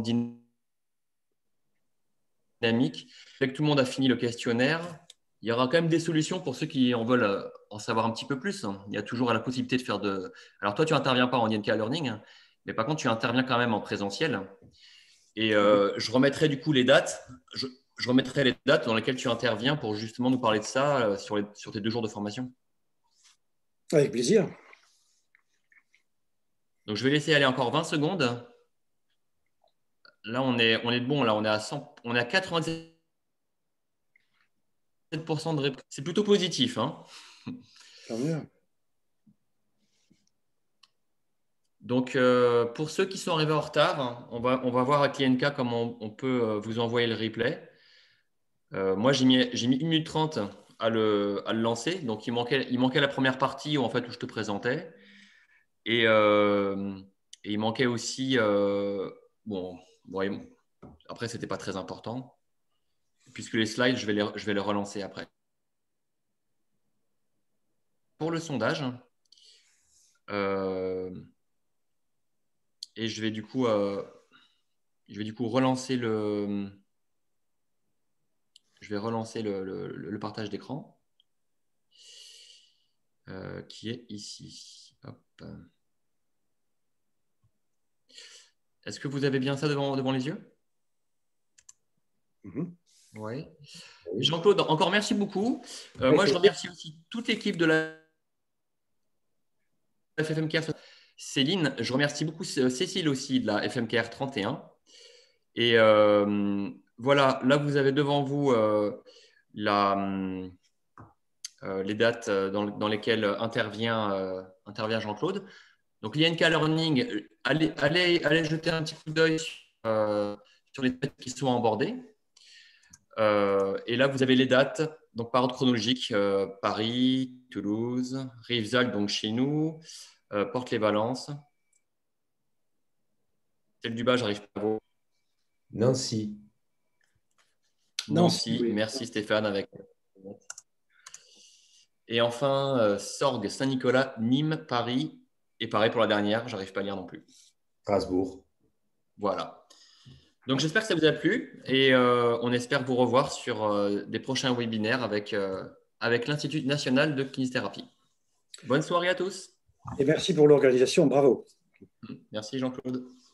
dynamique. Dès que tout le monde a fini le questionnaire, il y aura quand même des solutions pour ceux qui en veulent en savoir un petit peu plus. Il y a toujours la possibilité de faire de… Alors toi, tu n'interviens pas en INK Learning, mais par contre, tu interviens quand même en présentiel. Et je remettrai du coup les dates. Je remettrai les dates dans lesquelles tu interviens pour justement nous parler de ça sur tes 2 jours de formation. Avec plaisir. Donc, je vais laisser aller encore 20 secondes. Là, on est bon. Là, on est à 97% de réponse. C'est plutôt positif. Hein. Tant mieux. Donc, pour ceux qui sont arrivés en retard, on va voir avec l'INK comment on peut vous envoyer le replay. Moi, j'ai mis 1 minute 30 à le lancer. Donc, il manquait la première partie où je te présentais. Et il manquait aussi… après, ce n'était pas très important. Puisque les slides, je vais les relancer après. Pour le sondage, et je vais du coup relancer le partage d'écran qui est ici. Hop. Est-ce que vous avez bien ça devant les yeux? Oui. Jean-Claude, encore merci beaucoup. Moi, je remercie aussi toute l'équipe de la FFMKR. Céline, je remercie beaucoup Cécile aussi de la FMKR 31. Et voilà, là, vous avez devant vous les dates dans lesquelles intervient Jean-Claude. Donc, l'INK Learning, allez jeter un petit coup d'œil sur les dates qui sont abordées. Et là, vous avez les dates, donc par ordre chronologique, Paris, Toulouse, Rivesaltes, donc chez nous, Porte-les-Valences. Celle du bas, j'arrive pas à voir. Nancy. Oui. Merci Stéphane. Et enfin, Sorgues, Saint-Nicolas, Nîmes, Paris. Et pareil pour la dernière, j'arrive pas à lire non plus. Strasbourg. Voilà. Donc, j'espère que ça vous a plu et on espère vous revoir sur des prochains webinaires avec l'Institut national de kinésithérapie. Bonne soirée à tous. Et merci pour l'organisation. Bravo. Merci Jean-Claude.